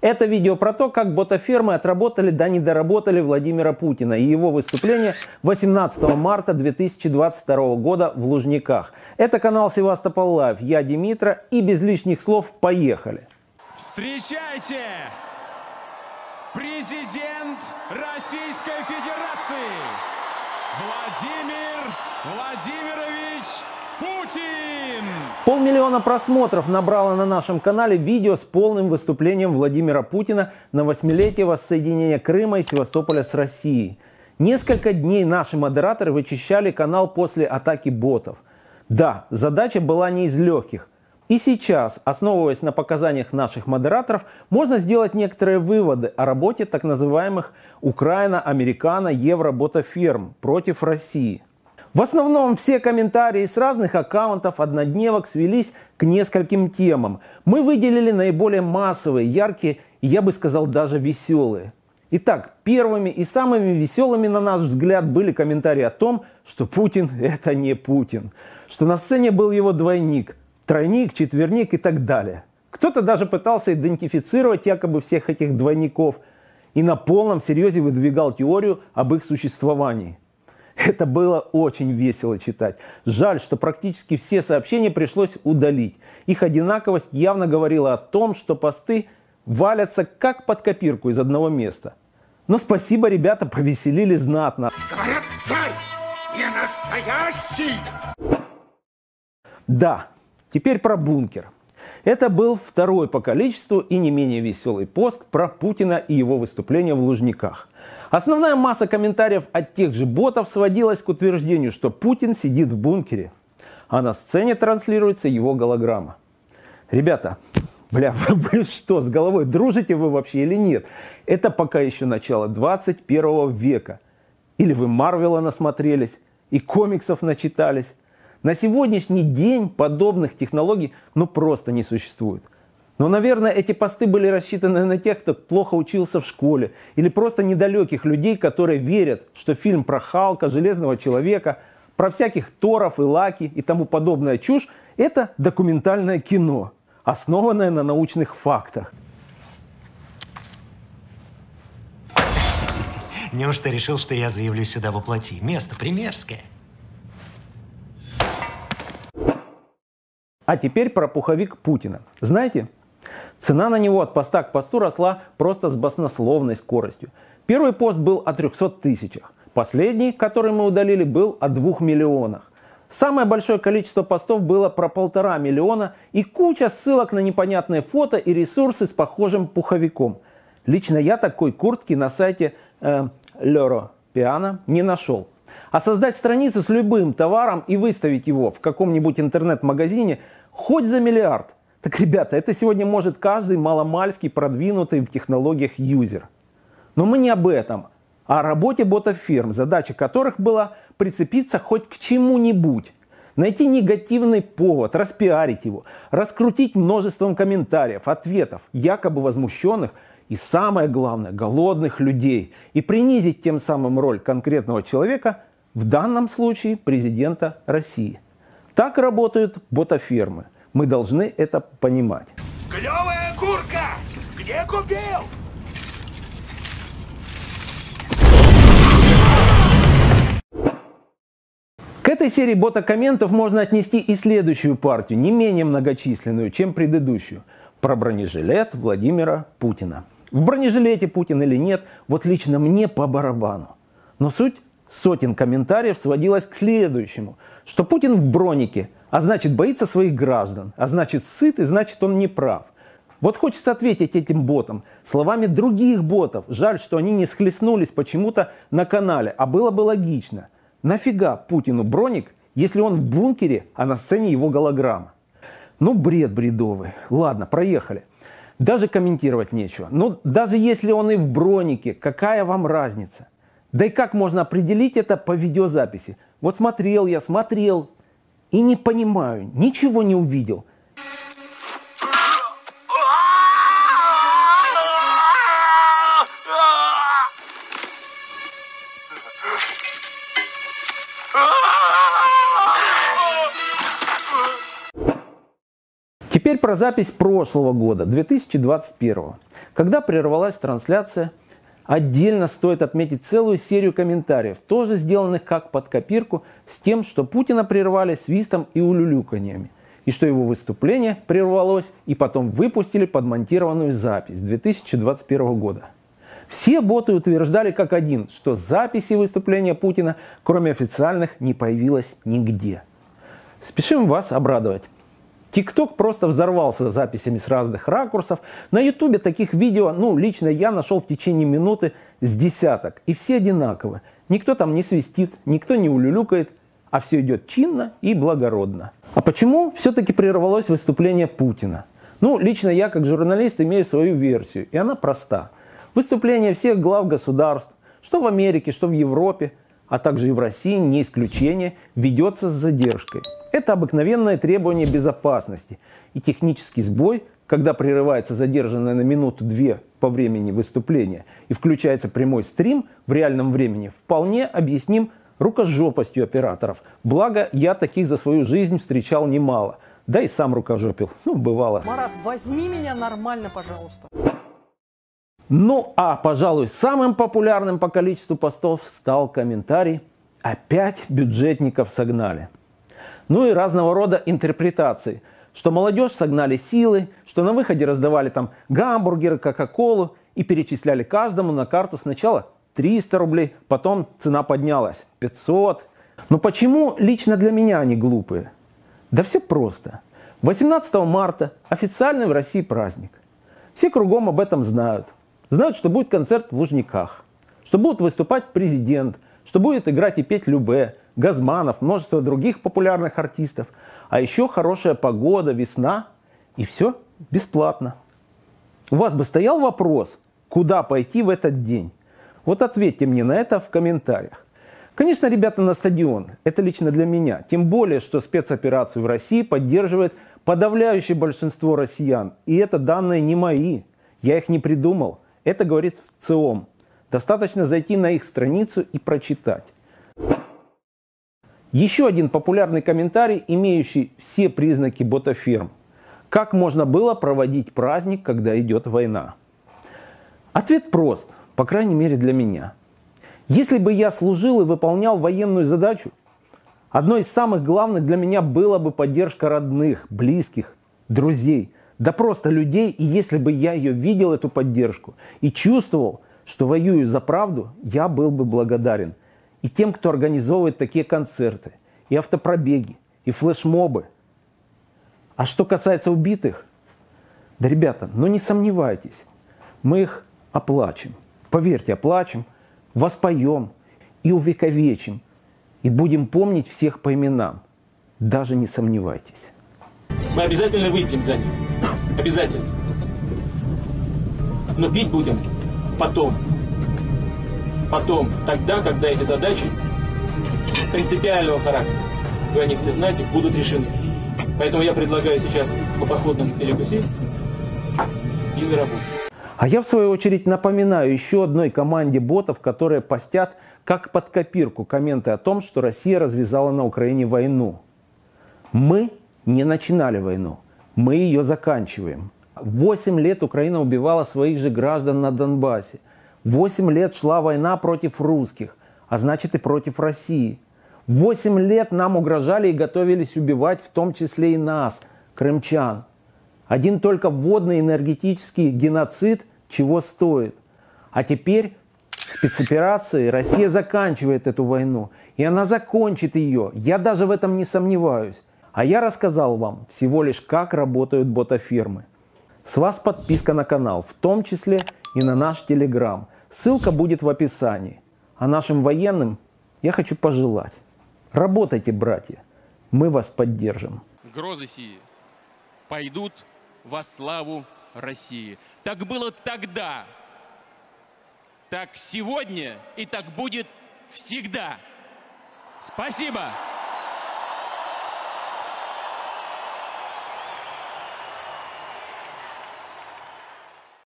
Это видео про то, как ботафермы отработали да недоработали Владимира Путина и его выступление 18 марта 2022 года в Лужниках. Это канал Севастополь Лайв. Я Димитра, и без лишних слов поехали. Встречайте! Президент Российской Федерации Владимир Владимирович Путин! 500 000 просмотров набрало на нашем канале видео с полным выступлением Владимира Путина на 8-летие воссоединения Крыма и Севастополя с Россией. Несколько дней наши модераторы вычищали канал после атаки ботов. Да, задача была не из легких. И сейчас, основываясь на показаниях наших модераторов, можно сделать некоторые выводы о работе так называемых украино-американо-евро-ботаферм против России. В основном все комментарии с разных аккаунтов однодневок свелись к нескольким темам. Мы выделили наиболее массовые, яркие и, я бы сказал, даже веселые. Итак, первыми и самыми веселыми, на наш взгляд, были комментарии о том, что Путин – это не Путин, что на сцене был его двойник, тройник, четверник и так далее. Кто-то даже пытался идентифицировать якобы всех этих двойников и на полном серьезе выдвигал теорию об их существовании. Это было очень весело читать. Жаль, что практически все сообщения пришлось удалить. Их одинаковость явно говорила о том, что посты валятся как под копирку из одного места. Но спасибо, ребята, повеселили знатно. Говорят, царь не настоящий! Да, теперь про бункер. Это был второй по количеству и не менее веселый пост про Путина и его выступление в Лужниках. Основная масса комментариев от тех же ботов сводилась к утверждению, что Путин сидит в бункере, а на сцене транслируется его голограмма. Ребята, вы что, с головой дружите вы вообще или нет? Это пока еще начало 21 века. Или вы Марвела насмотрелись и комиксов начитались. На сегодняшний день подобных технологий просто не существует. Но, наверное, эти посты были рассчитаны на тех, кто плохо учился в школе, или просто недалеких людей, которые верят, что фильм про Халка, Железного Человека, про всяких Торов и Лаки и тому подобная чушь – это документальное кино, основанное на научных фактах. Неужто решил, что я заявлю сюда воплоти? Место примерское. А теперь про пуховик Путина. Знаете, цена на него от поста к посту росла просто с баснословной скоростью. Первый пост был о 300 тысячах. Последний, который мы удалили, был о 2 миллионах. Самое большое количество постов было про 1,5 миллиона и куча ссылок на непонятные фото и ресурсы с похожим пуховиком. Лично я такой куртки на сайте Loro Piana не нашел. А создать страницу с любым товаром и выставить его в каком-нибудь интернет-магазине хоть за миллиард. Так, ребята, это сегодня может каждый маломальский продвинутый в технологиях юзер. Но мы не об этом, а о работе ботаферм, задача которых была прицепиться хоть к чему-нибудь. Найти негативный повод, распиарить его, раскрутить множеством комментариев, ответов, якобы возмущенных и, самое главное, голодных людей. И принизить тем самым роль конкретного человека, в данном случае президента России. Так работают ботафермы. Мы должны это понимать. Клевая куртка! Где купил? К этой серии бота-комментов можно отнести и следующую партию, не менее многочисленную, чем предыдущую. Про бронежилет Владимира Путина. В бронежилете Путин или нет, вот лично мне по барабану. Но суть сотен комментариев сводилась к следующему, что Путин в бронике, а значит боится своих граждан, а значит сыт и значит он не прав. Вот хочется ответить этим ботам словами других ботов. Жаль, что они не схлестнулись почему-то на канале, а было бы логично. Нафига Путину броник, если он в бункере, а на сцене его голограмма? Ну, бред бредовый. Ладно, проехали. Даже комментировать нечего. Но даже если он и в бронике, какая вам разница? Да и как можно определить это по видеозаписи? Вот смотрел я, смотрел и не понимаю, ничего не увидел. Теперь про запись прошлого года, 2021. Когда прервалась трансляция, отдельно стоит отметить целую серию комментариев, тоже сделанных как под копирку, с тем, что Путина прервали свистом и улюлюканьями, и что его выступление прервалось и потом выпустили подмонтированную запись 2021 года. Все боты утверждали как один, что записи выступления Путина, кроме официальных, не появилось нигде. Спешим вас обрадовать. ТикТок просто взорвался записями с разных ракурсов. На Ютубе таких видео, лично я нашел в течение минуты с десяток. И все одинаковы. Никто там не свистит, никто не улюлюкает, а все идет чинно и благородно. А почему все-таки прервалось выступление Путина? Лично я как журналист имею свою версию, и она проста. Выступление всех глав государств, что в Америке, что в Европе, а также и в России, не исключение, ведется с задержкой. Это обыкновенное требование безопасности. И технический сбой, когда прерывается задержанное на минуту-две по времени выступления и включается прямой стрим в реальном времени, вполне объясним рукожопостью операторов. Благо, я таких за свою жизнь встречал немало. Да и сам рукожопил. Бывало. Марат, возьми меня нормально, пожалуйста. Пожалуй, самым популярным по количеству постов стал комментарий «Опять бюджетников согнали». И разного рода интерпретации, что молодежь согнали силой, что на выходе раздавали там гамбургеры, кока-колу и перечисляли каждому на карту сначала 300 рублей, потом цена поднялась 500. Но почему лично для меня они глупые? Да все просто. 18 марта официальный в России праздник. Все кругом об этом знают. Знают, что будет концерт в Лужниках, что будет выступать президент, что будет играть и петь Любэ, Газманов, множество других популярных артистов. А еще хорошая погода, весна, и все бесплатно. У вас бы стоял вопрос, куда пойти в этот день? Вот ответьте мне на это в комментариях. Конечно, ребята, на стадион. Это лично для меня. Тем более, что спецоперацию в России поддерживает подавляющее большинство россиян. И это данные не мои. Я их не придумал. Это говорит ВЦИОМ. Достаточно зайти на их страницу и прочитать. Еще один популярный комментарий, имеющий все признаки ботаферм. Как можно было проводить праздник, когда идет война? Ответ прост, по крайней мере для меня. Если бы я служил и выполнял военную задачу, одной из самых главных для меня была бы поддержка родных, близких, друзей, да просто людей. И если бы я ее видел, эту поддержку, и чувствовал, что воюю за правду, я был бы благодарен. И тем, кто организовывает такие концерты, и автопробеги, и флешмобы. А что касается убитых, да, ребята, не сомневайтесь, мы их оплачем. Поверьте, оплачем, воспоем и увековечим. И будем помнить всех по именам. Даже не сомневайтесь. Мы обязательно выпьем за них. Обязательно. Но пить будем потом. Потом, тогда, когда эти задачи принципиального характера, вы о них все знаете, будут решены. Поэтому я предлагаю сейчас по походным перекусить и за работу. А я в свою очередь напоминаю еще одной команде ботов, которые постят как под копирку комменты о том, что Россия развязала на Украине войну. Мы не начинали войну, мы ее заканчиваем. 8 лет Украина убивала своих же граждан на Донбассе. 8 лет шла война против русских, а значит и против России. 8 лет нам угрожали и готовились убивать, в том числе и нас, крымчан. Один только водный энергетический геноцид чего стоит. А теперь спецоперацией Россия заканчивает эту войну. И она закончит ее. Я даже в этом не сомневаюсь. А я рассказал вам всего лишь, как работают ботафермы. С вас подписка на канал, в том числе и на наш Телеграм. Ссылка будет в описании. А нашим военным я хочу пожелать. Работайте, братья. Мы вас поддержим. Грозы сии пойдут во славу России. Так было тогда, так сегодня и так будет всегда. Спасибо!